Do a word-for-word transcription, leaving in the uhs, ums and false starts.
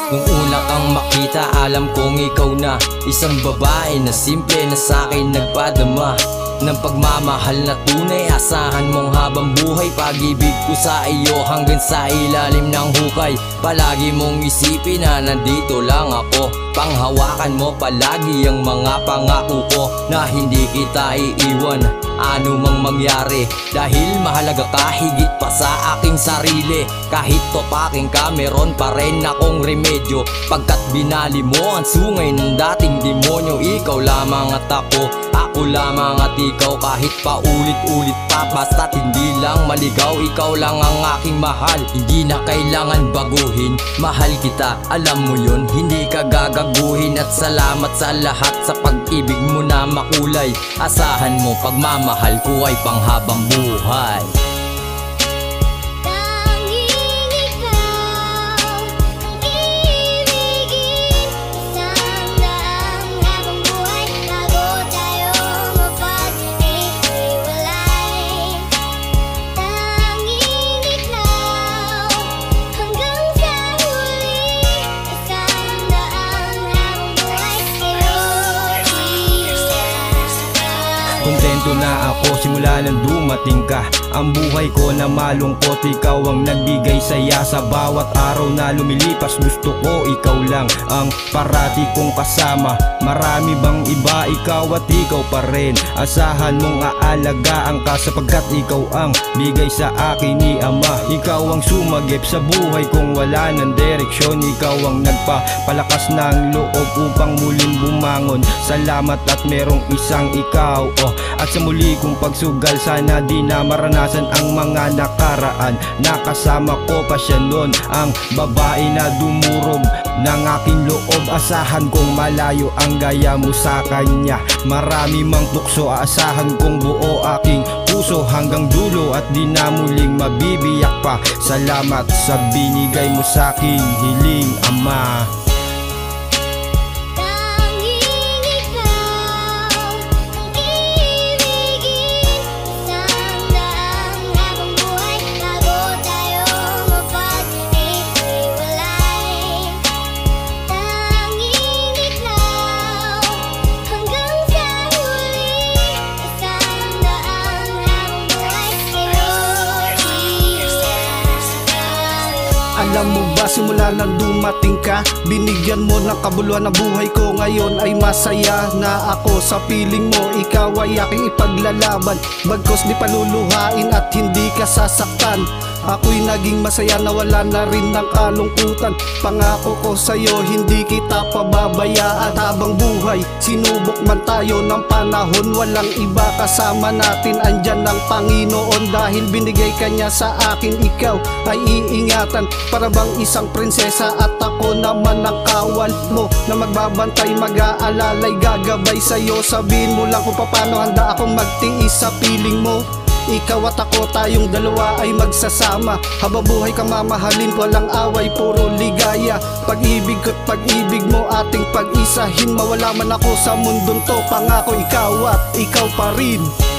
Nung una kang makita, alam kong ikaw na isang babae na simple na sa'kin nagpadama ng pagmamahal na tunay. Asahan mong habang buhay, pag-ibig ko sa iyo hanggang sa ilalim ng hukay. Palagi mong isipin na nandito lang ako, panghawakan mo palagi ang mga pangako ko na hindi kita iiwan ano mang mangyari, dahil mahalaga ka higit pa sa aking sarili. Kahit topaking ka, meron pa rin akong remedyo, pagkat binali mo ang sungay ng dating demonyo. Ikaw lamang at ako, ako lamang at ikaw, kahit pa ulit-ulit pa, basta't hindi lang maligaw. Ikaw lang ang aking mahal, hindi na kailangan baguhin. Mahal kita, alam mo yun, hindi ka gagaguhin. At salamat sa lahat sa pag-ibig mo na makulay. Asahan mo pagmamahal ko ay panghabang buhay. Kontento na ako simula nang dumating ka. Ang buhay ko na malungkot, ikaw ang nagbigay saya. Sa bawat araw na lumilipas, gusto ko ikaw lang ang parati kong kasama. Marami bang iba, ikaw at ikaw pa rin. Asahan mong aalagaan ka, sapagkat ikaw ang bigay sa akin ni Ama. Ikaw ang sumagip sa buhay kong wala ng direksyon. Ikaw ang nagpapalakas ng loob upang muling bumangon. Salamat at merong isang ikaw, oh. At sa muli kong pagsugal, sana di na maranasan ang mga nakaraan. Nakasama ko pa siya noon, ang babae na dumurog ng aking loob. Asahan kong malayo ang gaya mo sa kanya. Marami mang tukso, aasahan kong buo aking puso hanggang dulo, at di na muling mabibiyak pa. Salamat sa binigay mo sa aking hiling, Ama. Alam mo ba, simula nang dumating ka, binigyan mo ng kabuluhan ng buhay ko. Ngayon ay masaya na ako sa piling mo. Ikaw ay aking ipaglalaban, bagkos di paluluhain at hindi ka sasaktan. Ako'y naging masaya na wala na rin ng kalungkutan. Pangako ko sa'yo, hindi kita pababayaan. Habang buhay, sinubok man tayo ng panahon, walang iba kasama natin, andyan ang Panginoon. Dahil binigay ka niya sa akin, ikaw ay iingatan. Para bang isang prinsesa at ako naman ang kawal mo, na magbabantay, mag-aalalay, gagabay sa'yo. Sabihin mo lang kung paano handa akong magtiis sa piling mo. Ikaw at ako, tayong dalawa ay magsasama. Habang buhay ka mamahalin, walang away, puro ligaya. Pag-ibig ko't pag-ibig mo ating pag-isahin. Mawala man ako sa mundong to, pangako ikaw at ikaw pa rin.